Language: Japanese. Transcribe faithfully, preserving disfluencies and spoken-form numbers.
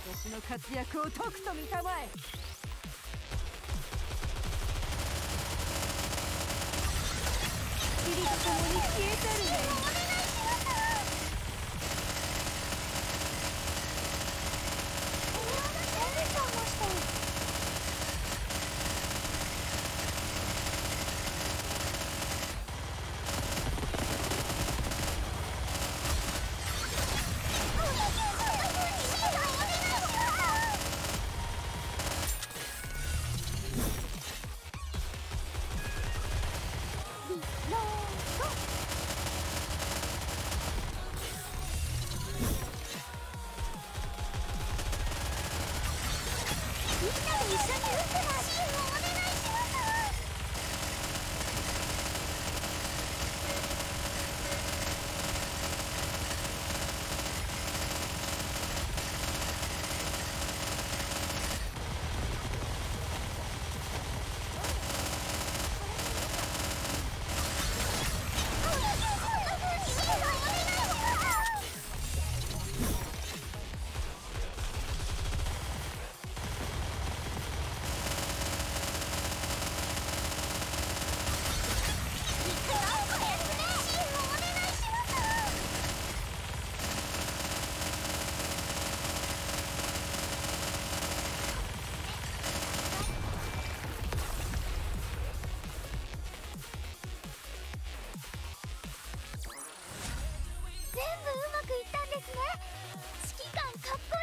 私の活躍をとくと見たまえ。霧とともに消え去るね。 全部うまくいったんですね。指揮官かっこいい。